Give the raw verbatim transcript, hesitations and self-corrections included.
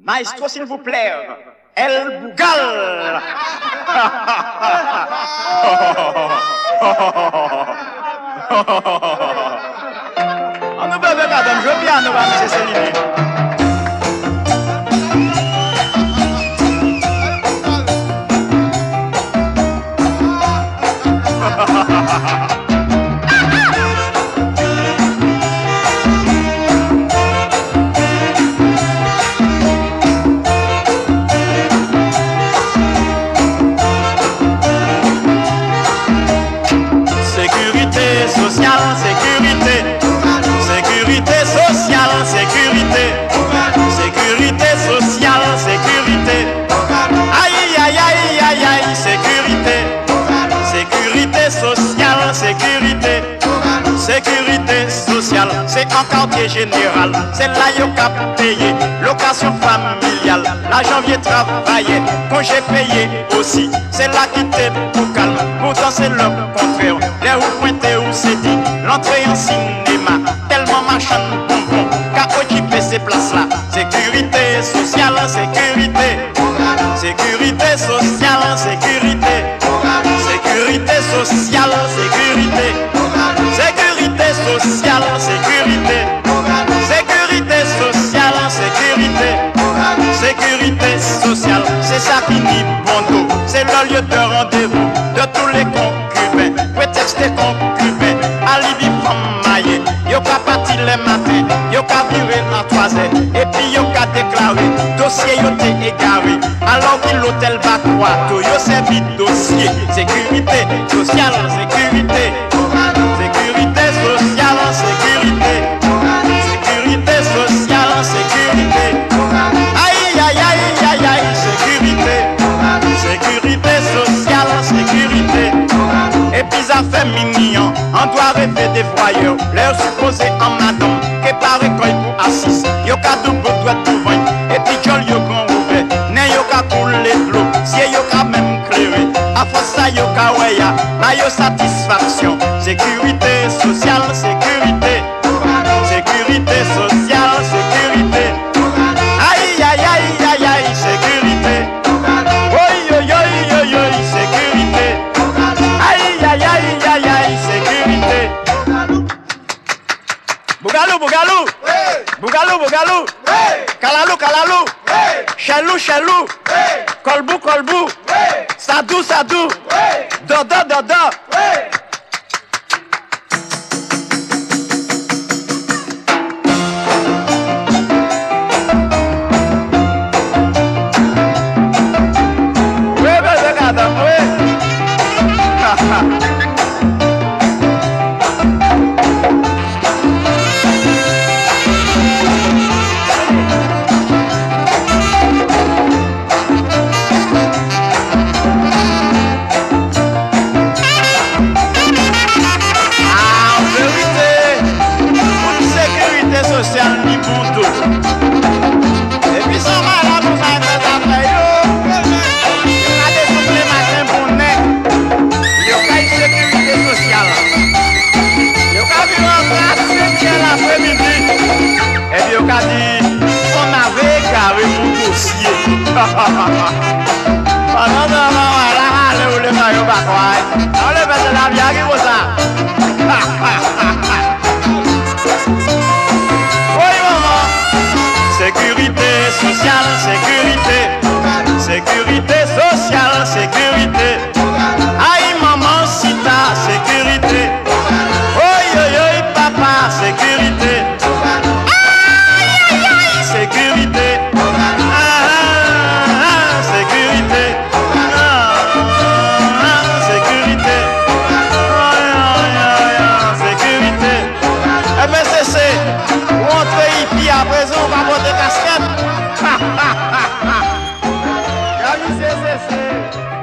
Maestro, s'il vous plaît. El Bougal. On nous peut madame, je viens, nous va monsieur Céline. Sécurité sociale, c'est en quartier général, c'est là yo cap payé, location familiale, l'argent vient travailler, congé payé aussi, c'est là qui t'est pour calme, pourtant c'est le contraire, les roues pointées où c'est dit, l'entrée en cinéma, tellement marchand bonbon, qu'à occuper ces places-là, sécurité sociale, sécurité, sécurité sociale, sécurité, sécurité sociale, sécurité. Sécurité sociale, sécurité. Sécurité sociale, sécurité. Sécurité sociale, c'est ça qui dit bon dos. C'est le lieu de rendez-vous de tous les concubins. Prétexte des concubins, alibi femme maillée. Yo ka parti les matins, yo ka viré en trois heures. Et puis yo ka déclaré, dossier yo t'est égaré. Alors qu'il l'hôtel va croire, tout yo servi dossier. Sécurité sociale, sécurité. Sécurité sociale, sécurité. Sécurité sociale, sécurité. Aïe, aïe, aïe, aïe, aïe, sécurité. Sécurité sociale, sécurité. Et puis ça fait mignon, on doit rêver des voyeurs. L'air supposé en madame, qui paraît quand il pour assise. Yo ka double doit tout vendre. Et puis jol yo grand ouvert. Né yo ka couler de l'eau, si yo ka même clairé. A force ça yo ka weya, na yo satisfaction. Sécurité sociale, sécurité. Sécurité sociale, sécurité. Aïe, aïe, aïe, aïe, aïe, sécurité. Oi, oi, oi, oi, oi, sécurité. Aïe, aïe, aïe, aïe, aïe, sécurité. Bougalou, Bougalou. Bougalou, Bougalou. Kalalou, Kalalou. Chalou, Chalou. Kolbou, Kolbou. Sadou, Sadou. Dodo, Dodo. Sécurité sociale, sécurité. Sécurité sociale, sécurité. Aïe maman, si ta sécurité. Oi, oi, oi, papa, sécurité. Aïe, aïe, aïe, sécurité. Ah, ah, sécurité. Ah, ah, sécurité. Aïe, aïe, aïe, sécurité. Eh bien, c'est c'est. Rentrez ici à présent, on va porter casquette. Ha, ha, ha, ha. C'est, c'est, c'est.